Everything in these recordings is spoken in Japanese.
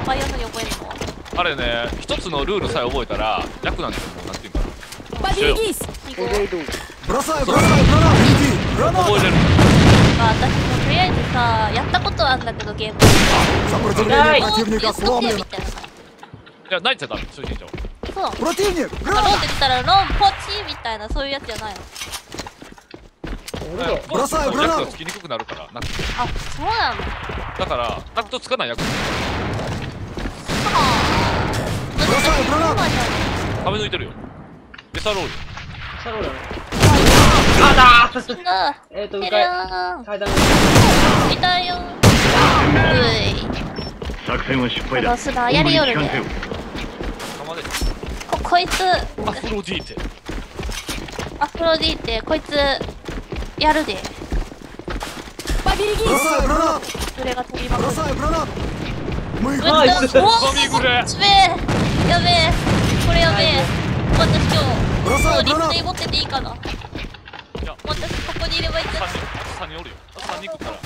バイアのに覚えるの？ あれね、一つのルールさえ覚えたら楽なんですよ。もうなんていうかな。覚えれる。 まあ私もとりあえずさ、やったことあるんだけどゲーム。 Сопротивление ローって言っ противника とけみ сломлено. たいな。 いや、ないっちゃダメ、初心者は。 そう。 Противник! ローって言 Гранат! ったらロンポチみたいなそういうやつじゃないの？ ブラサイブラナーつきにくくなるからなくて。 あ、そうなの？ だからナクトつかない役。 Бросаю гранату! 壁抜いてるよ。エサロール。 サロールだね。あだー。 死んだ。 向階段。 いたよ。 作戦は失敗だ。 ロスだ。やりよるね。こいつ。 アフロディーテ。 アフロディーテ、こいつやるで。 Бросаю гранату! それが飛びまくる。 Бросаю гранату! Мы их ナイス。 やべえ。やべえ。これやべえ。私今日リプレイ持ってていいかな。 いや、 私ここにいればいいんだ。 3人おるよ。3人来るから。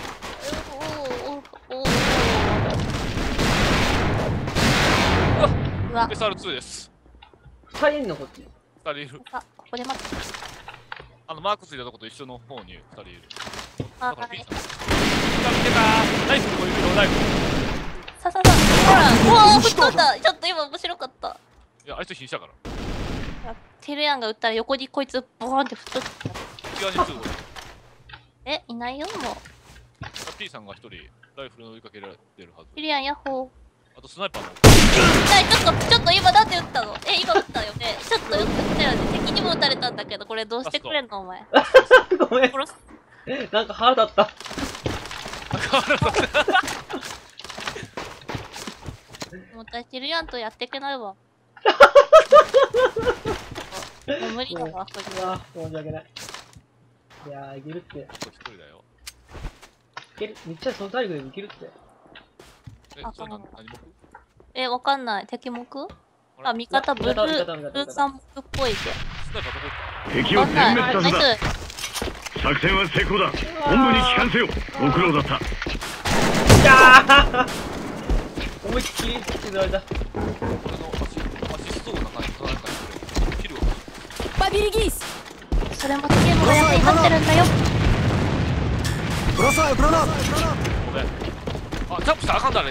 うわ。 SR2 です。 2人いんのこっち。 2人いる。 あ、ここで待って。 マークついたとこと一緒の方に2人いる。 あ、 だからはい。 見てた。ナイフもいるよ、ナイフ。 さささ。ほら、うわー、吹っ飛んだ。ちょっと今面白かった。 いや、あいつ瀕死やから。 テルヤンが撃ったら横にこいつボーンって吹っ飛んだ。 内側に通報。 え、いないよ、もう。 P さんが1人ライフル追いかけられてるはず。 テルヤン、ヤッホー。 あとスナイパーも。 ちょっと今なんで撃ったの？え、今撃ったよね。ちょっと撃ったよね。敵にも撃たれたんだけど、これどうしてくれんのお前。 ごめん。 殺す。 なんか腹立った。 私テルヤンとやっていけないわ。もう無理だわ、これは。 申し訳ない。いやー、いけるって。 1人だよ。 いける。めっちゃその体力でいけるって。 それ何目？ え、わかんない。敵目？あ、味方ブルーサン目っぽいで。 スナイパーどこ行った？ 敵を全滅させた。 ナイス。 作戦は成功だ。本部に帰還せよ。ご苦労だった。 いやー思いっきり削られた。 アシストな感じとなんかキルを。 それもチームが役に立ってるんだよ。 Бросаю гранату! ごめん。あ、ジャンプしたらあかんだね。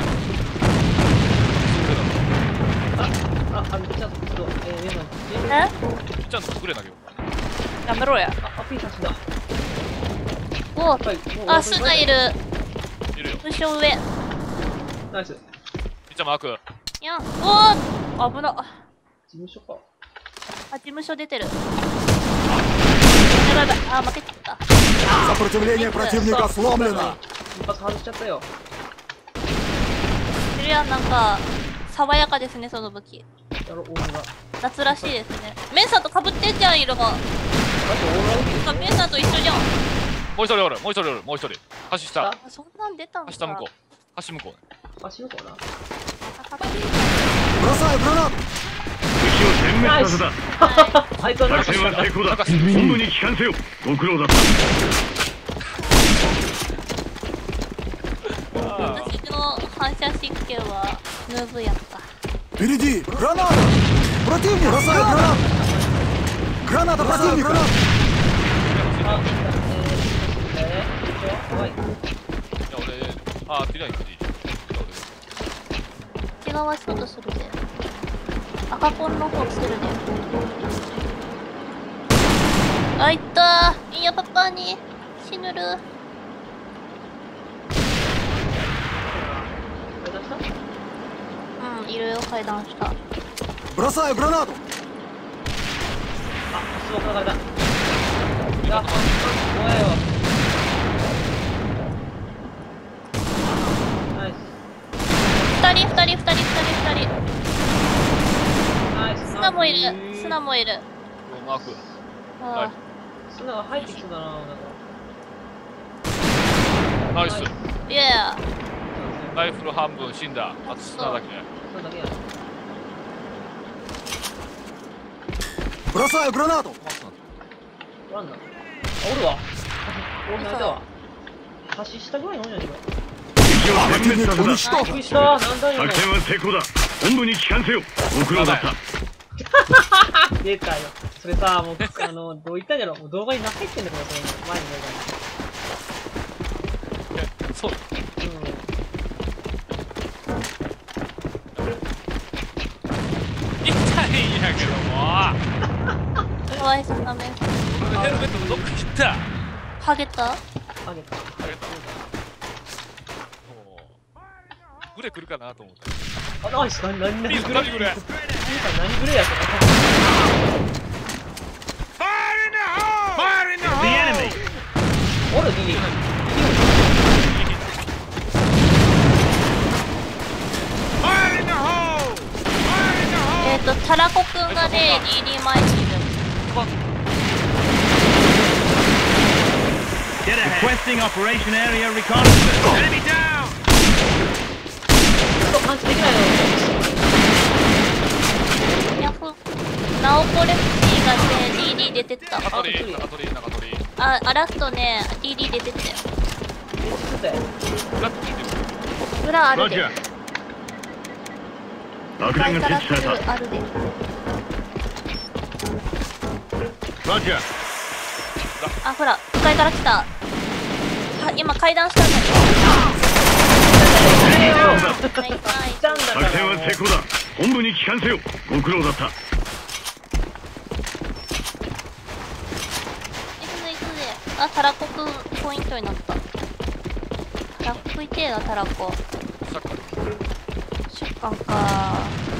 めっちゃちょっと、 え？ ちゃんと隠れ投げよう。 やめろや。 ピーさん死んだ。 おあ、スナいる。 いるよ。 後ろ上。 ナイス。 ピッチャーマーク。 いや、おー危な。 事務所か。 あ、事務所出てる。やばいやばい。あ、負けちゃった。 Сопротивление противника сломлено. 一発外しちゃったよ。 テルヤンなんか爽やかですね、その武器。 やろ、オーラ。 夏らしいですね。メンさんと被ってんじゃん、色が。 だってオーラメンさんと一緒じゃん。 もう一人おる、もう一人おる、もう一人。橋下。 あ、そんなん出たんだ。 橋下向こう。橋向こうね。 足の子かな。 Бросаю гранату! 敵を全滅させた。 あいつはなん作か戦は成功だ。本部に帰還せよ。ご苦労だった。 私の反射神経はヌーブやった。 Впереди! Граната! Противник! Бросаю гранату! Граната противника! 怖い。 いや、俺、ティライン来ていい？ 内側ちょっとするで。赤ポンの方するで。あ、いったー。いいや、パパに死ぬる。うん、いるよ、階段下。 Бросаю гранату! スモーク流れた。いや、怖いよ。ナイス。 二人。 ナイス。 スナもいる。スナもいる。 マーク。 あスナが入ってきそうだな、なんか。 ナイス。 いやライフル半分死んだ。あと砂だけ。 それだけや。 Бросаю гранату! おらんな。あ、おるわ。おるなったわ。橋下ぐらいのおんやねんか。 敵敵を殲滅させた。 Уничтожен. びっくりした。なんだよ。 作戦は成功だ。本部に帰還せよ。ご苦労だった。 出たよ。それさ、もう、どう言ったんやろ。もう動画に入ってんだから、それ前の動画に。 そう。痛いんやけども。 かわいそうな面。 俺のヘルメットのどっか切った。 ハゲた？ あげた。 グレ来るかなと思った。 あ、ナイス。何グレ何グレ。 何グレやったか。 The enemy! おる、リリー。 タラコくんがね、DD 前にいる。 Requesting operation area reconnaissance. Enemy down! パンチできないの。 ヤフナオコレプシーがね、DD 出てった。 中取り、中取り、中取り。 あ、ラストね、DD 出てったよ。 ラッキーです。 裏あるで。 爆弾が設置された。 あるで。 ロジャー。 あ、ほら、向かいから来た。は、今階段したんだけど。はいはい。 作戦は成功だ。本部に帰還せよ。ご苦労だった。 いつでいつで。あ、タラコくんポイントになった。タラコ食いてえな、タラコ。出棺か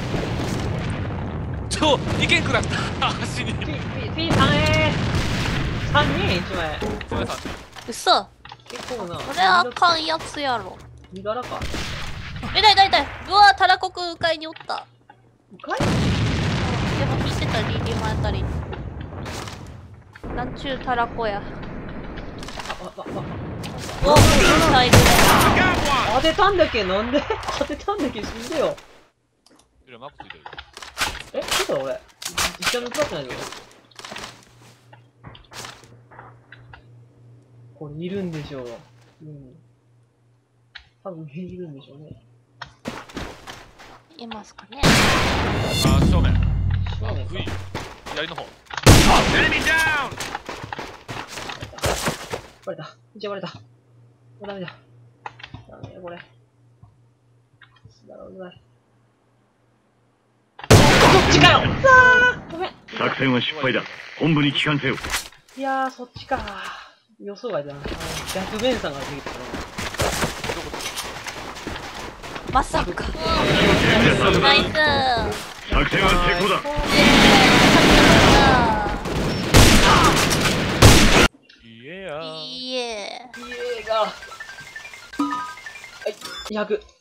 いけんくなった。足に。 P3 3人1枚。 嘘。 結構な。 これはあかんやつやろ。 身柄か。 痛い痛い痛い。うわ、タラコくん迎えにおった。 かい？ でも引いてたリリーマあたり。なんちゅうタラコや。お、最後当てたんだっけ？なんで当てたんだっけ？死んでよ。 マークついてる。 え、ちょっと俺、一緒に使ってないぞ。これいるんでしょう。うん。多分いるんでしょうね。 いますかね。 あ、正面。あ、不意。左の方。Enemy down! 割れた。一応割れた。もうダメだ。ダメだこれ。だろうな。そっちかよ。ごめん。 作戦は失敗だ。本部に帰還せよ。 いやー、そっちか。予想外だな。逆弁さんが出てきたな。 まさか。 殲滅させナイス。 た。作戦は成功だ。 いえや。 いいえ。 イエーが。はい、200。